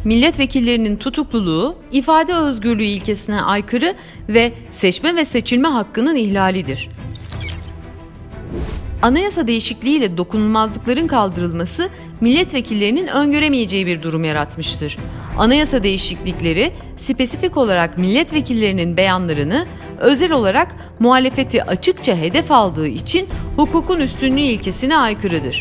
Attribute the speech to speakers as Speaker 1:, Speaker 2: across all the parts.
Speaker 1: milletvekillerinin tutukluluğu, ifade özgürlüğü ilkesine aykırı ve seçme ve seçilme hakkının ihlalidir. Anayasa değişikliğiyle dokunulmazlıkların kaldırılması milletvekillerinin öngöremeyeceği bir durum yaratmıştır. Anayasa değişiklikleri spesifik olarak milletvekillerinin beyanlarını, özel olarak muhalefeti açıkça hedef aldığı için hukukun üstünlüğü ilkesine aykırıdır.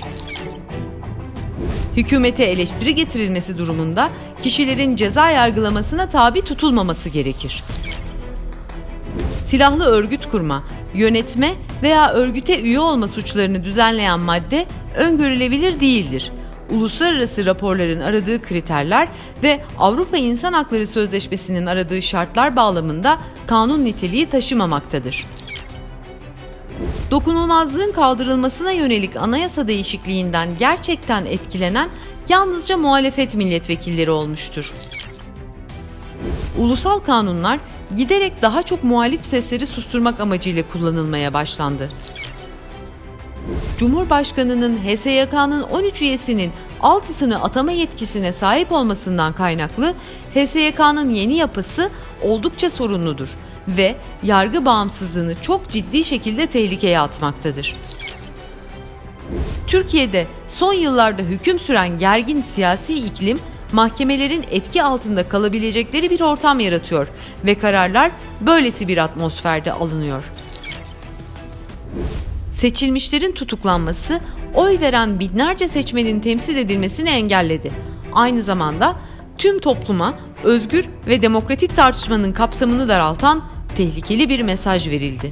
Speaker 1: Hükümete eleştiri getirilmesi durumunda kişilerin ceza yargılamasına tabi tutulmaması gerekir. Silahlı örgüt kurma, yönetme veya örgüte üye olma suçlarını düzenleyen madde öngörülebilir değildir. Uluslararası raporların aradığı kriterler ve Avrupa İnsan Hakları Sözleşmesi'nin aradığı şartlar bağlamında kanun niteliği taşımamaktadır. Dokunulmazlığın kaldırılmasına yönelik anayasa değişikliğinden gerçekten etkilenen yalnızca muhalefet milletvekilleri olmuştur. Ulusal kanunlar giderek daha çok muhalif sesleri susturmak amacıyla kullanılmaya başlandı. Cumhurbaşkanının HSYK'nın 13 üyesinin 6'sını atama yetkisine sahip olmasından kaynaklı HSYK'nın yeni yapısı oldukça sorunludur ve yargı bağımsızlığını çok ciddi şekilde tehlikeye atmaktadır. Türkiye'de son yıllarda hüküm süren gergin siyasi iklim, mahkemelerin etki altında kalabilecekleri bir ortam yaratıyor ve kararlar böylesi bir atmosferde alınıyor. Seçilmişlerin tutuklanması, oy veren binlerce seçmenin temsil edilmesini engelledi. Aynı zamanda tüm topluma özgür ve demokratik tartışmanın kapsamını daraltan tehlikeli bir mesaj verildi.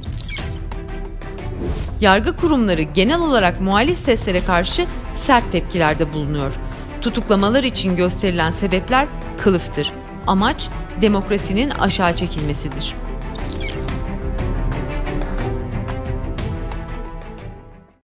Speaker 1: Yargı kurumları genel olarak muhalif seslere karşı sert tepkilerde bulunuyor. Tutuklamalar için gösterilen sebepler kılıftır. Amaç demokrasinin aşağı çekilmesidir.